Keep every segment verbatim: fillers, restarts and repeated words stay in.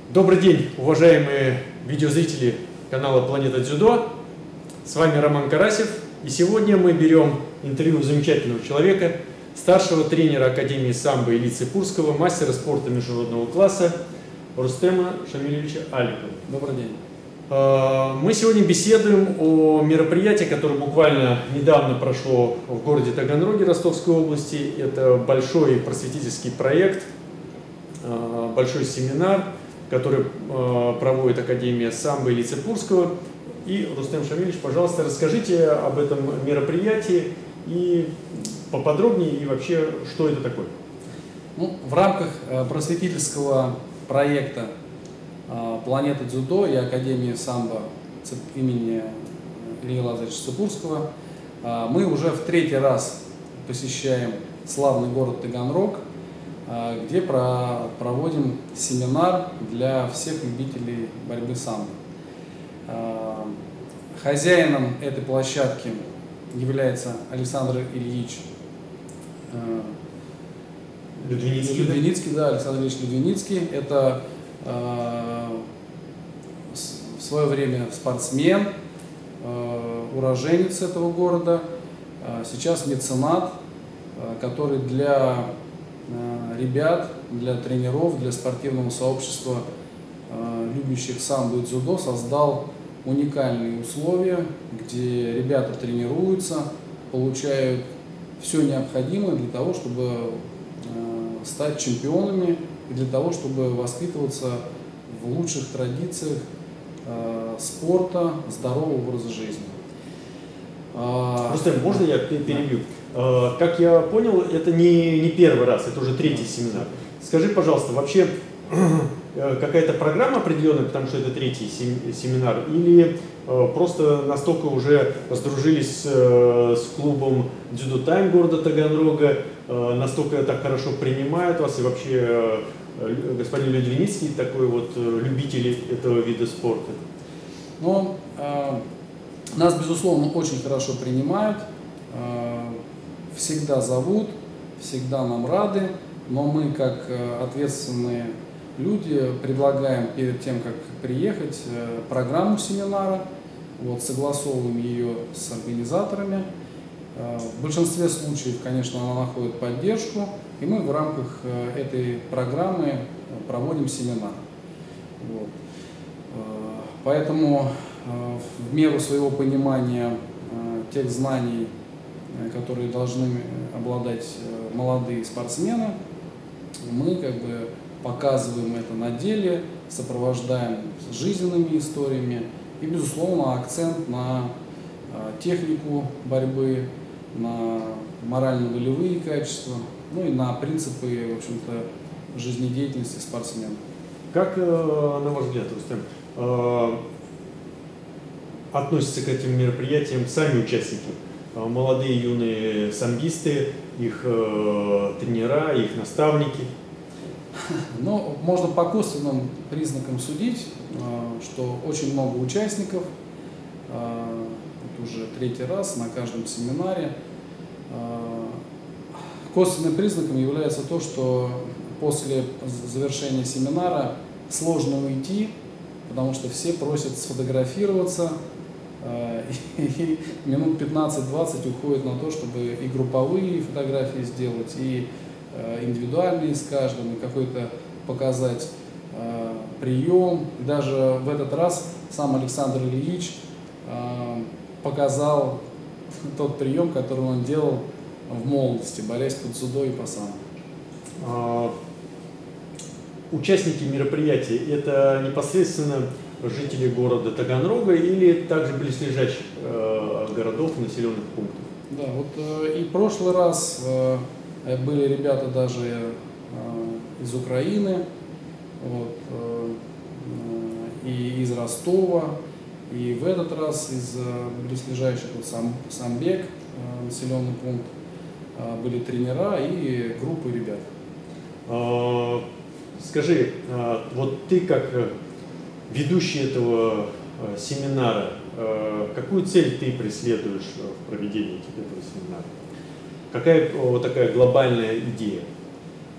Добрый день, уважаемые видеозрители канала Планета Дзюдо. С вами Роман Карасев. И сегодня мы берем интервью замечательного человека, старшего тренера Академии самбо Ильи Ципурского, мастера спорта международного класса Рустема Шамилевича Аликова. Добрый день. Мы сегодня беседуем о мероприятии, которое буквально недавно прошло в городе Таганроге Ростовской области. Это большой просветительский проект, большой семинар, который проводит Академия самбо Ильи Ципурского. И, Рустем Шамилевич, пожалуйста, расскажите об этом мероприятии и поподробнее, и вообще, что это такое. Ну, в рамках просветительского проекта «Планета Дзюдо» и Академии самбо имени Ильи Лазаревича Ципурского мы уже в третий раз посещаем славный город Таганрог, где проводим семинар для всех любителей борьбы самбо. Хозяином этой площадки является Александр Ильич Людвиницкий, Людвиницкий, да, Александр Ильич Людвиницкий. Это в свое время спортсмен, уроженец этого города, сейчас меценат, который для ребят, для тренеров, для спортивного сообщества, любящих самбо и дзюдо, создал уникальные условия, где ребята тренируются, получают все необходимое для того, чтобы стать чемпионами и для того, чтобы воспитываться в лучших традициях спорта, здорового образа жизни. Рустем, можно я перебью? Как я понял, это не, не первый раз, это уже третий семинар. Скажи, пожалуйста, вообще какая-то программа определенная, потому что это третий семинар, или просто настолько уже сдружились с клубом Дзюдо Тайм города Таганрога, настолько так хорошо принимают вас, и вообще господин Людвиницкий такой вот любитель этого вида спорта? Ну, э, нас, безусловно, очень хорошо принимают, э, всегда зовут, всегда нам рады, но мы, как ответственные люди, предлагаем перед тем, как приехать, э, программу семинара, вот, согласовываем ее с организаторами. Э, в большинстве случаев, конечно, она находит поддержку, и мы в рамках э, этой программы проводим семинар. Вот. Поэтому в меру своего понимания тех знаний, которые должны обладать молодые спортсмены, мы как бы показываем это на деле, сопровождаем жизненными историями и, безусловно, акцент на технику борьбы, на морально-волевые качества, ну и на принципы, в общем-то, жизнедеятельности спортсмена. Как, на ваш взгляд, Рустем, относятся к этим мероприятиям сами участники, молодые юные самбисты, их тренера, их наставники? Ну, можно по косвенным признакам судить, что очень много участников, это уже третий раз на каждом семинаре. Косвенным признаком является то, что после завершения семинара сложно уйти, потому что все просят сфотографироваться, и минут пятнадцать-двадцать уходит на то, чтобы и групповые фотографии сделать, и индивидуальные с каждым, и какой-то показать прием. И даже в этот раз сам Александр Ильич показал тот прием, который он делал в молодости, борясь по дзюдо и по самбо. Участники мероприятия – это непосредственно жители города Таганрога или также близлежащих э, городов, населенных пунктов? Да, вот э, и в прошлый раз э, были ребята даже э, из Украины, вот, э, и из Ростова, и в этот раз из э, близлежащих, вот, сам, Самбек, э, населенный пункт, э, были тренера и группы ребят. А, скажи, а, вот ты как ведущий этого а, семинара, а, какую цель ты преследуешь в проведении этого семинара? Какая вот такая глобальная идея?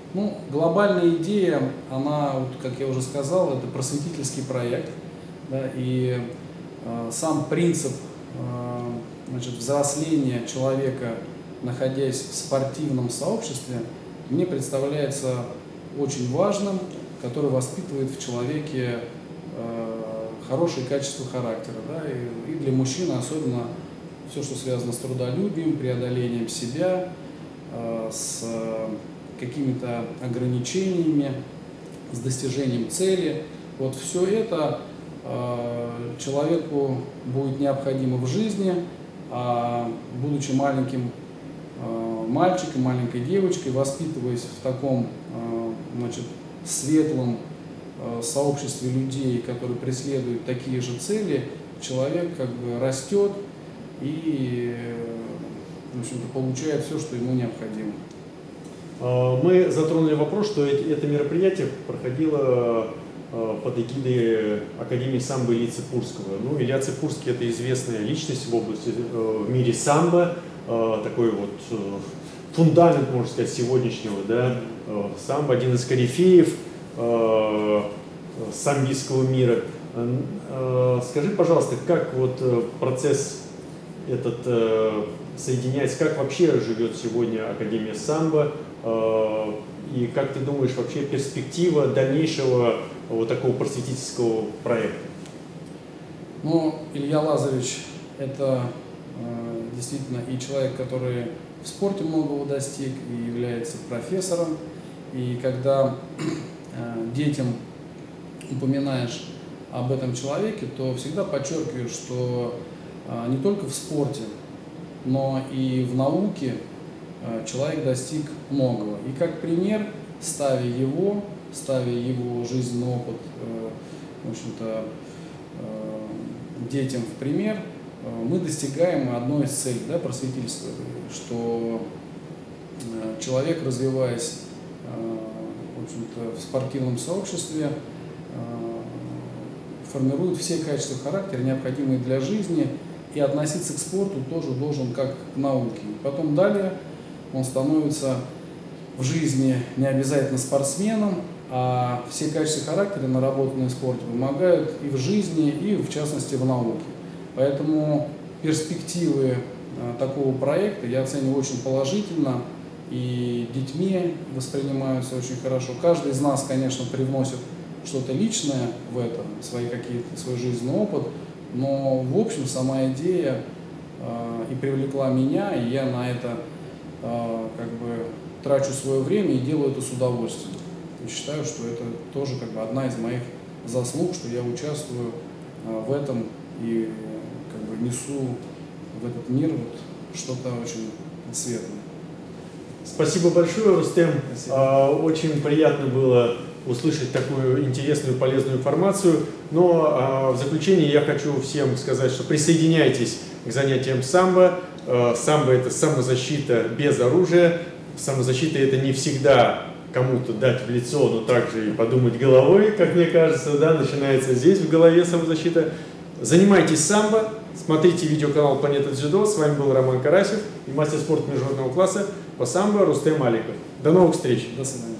Ну, глобальная идея, она, вот, как я уже сказал, это просветительский проект, да, и э, сам принцип э, значит, взросления человека, находясь в спортивном сообществе, мне представляется очень важным, который воспитывает в человеке э, хорошие качества характера, да, и, и для мужчины особенно все, что связано с трудолюбием, преодолением себя, э, с какими-то ограничениями, с достижением цели. Вот все это э, человеку будет необходимо в жизни, а будучи маленьким э, мальчиком, маленькой девочкой, воспитываясь в таком э, значит, светлом э, сообществе людей, которые преследуют такие же цели, человек как бы растет и в общем-то, получает все, что ему необходимо. Мы затронули вопрос, что это мероприятие проходило под эгидой Академии самбо Ильи Ципурского. Ну, Илья Ципурский – это известная личность в области, в мире самбо, такой вот фундамент, можно сказать, сегодняшнего, да, самбо, один из корифеев самбийского мира. Скажи, пожалуйста, как вот процесс этот соединяется, как вообще живет сегодня Академия самбо? И как ты думаешь, вообще перспектива дальнейшего вот такого просветительского проекта? Ну, Илья Лазаревич – это э, действительно и человек, который в спорте многого достиг, и является профессором. И когда э, детям упоминаешь об этом человеке, то всегда подчеркиваешь, что э, не только в спорте, но и в науке человек достиг многого. И как пример, ставя его, ставя его жизненный опыт, в общем-то, детям в пример, мы достигаем одной из целей, да, просветительства, что человек, развиваясь в общем-то, в спортивном сообществе, формирует все качества характера, необходимые для жизни, и относиться к спорту тоже должен как к науке. Потом далее он становится в жизни не обязательно спортсменом, а все качества характера, наработанные в спорте, помогают и в жизни, и в частности в науке. Поэтому перспективы такого проекта я оцениваю очень положительно, и детьми воспринимаются очень хорошо. Каждый из нас, конечно, привносит что-то личное в это, свои какие-то, свой жизненный опыт, но в общем сама идея э, и привлекла меня, и я на это э, как бы трачу свое время и делаю это с удовольствием. И считаю, что это тоже как бы одна из моих заслуг, что я участвую э, в этом и как бы несу в этот мир вот что-то очень светлое. Спасибо большое, Рустем. Спасибо. Очень приятно было услышать такую интересную, полезную информацию. Но в заключение я хочу всем сказать, что присоединяйтесь к занятиям самбо. Самбо – это самозащита без оружия. Самозащита – это не всегда кому-то дать в лицо, но также и подумать головой, как мне кажется, да, начинается здесь, в голове самозащита. Занимайтесь самбо, смотрите видеоканал Планета Дзюдо. С вами был Роман Карасев и мастер спорта международного класса по самбо Рустем Аликов. До новых встреч! До свидания!